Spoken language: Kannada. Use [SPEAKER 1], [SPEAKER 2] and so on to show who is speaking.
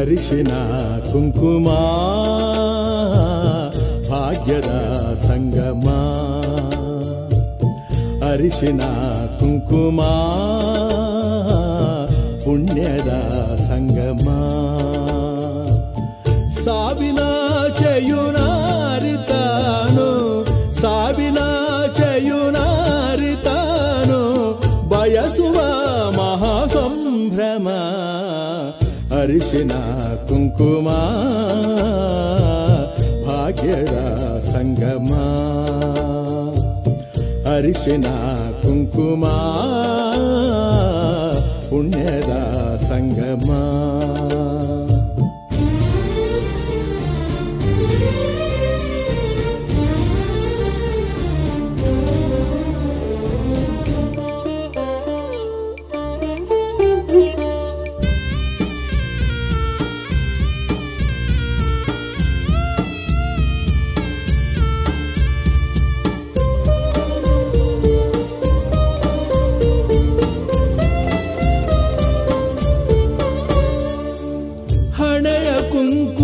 [SPEAKER 1] ಅರಿಶಿನ ಕುಂಕುಮ ಭಾಗ್ಯದ ಸಂಗಮ. ಅರಿಶಿನ ಕುಂಕುಮ ಪುಣ್ಯದ ಸಂಗಮ. ಸಾವಿನ ಚೆಯುನಾರಿತಾನು ಸಾವಿನ ಚೆಯುನಾರಿತಾನು ಬಯಸುವ ಮಹಾಸಂಭ್ರಮ. ಅರಿಶಿನ ಕುಂಕುಮ ಭಾಗ್ಯದ ಸಂಗಮ. ಅರಿಶಿನ ಕುಂಕುಮ ಪುಣ್ಯದ ಸಂಗಮ. ಹಣೆಯ ಕುಂಕುಮ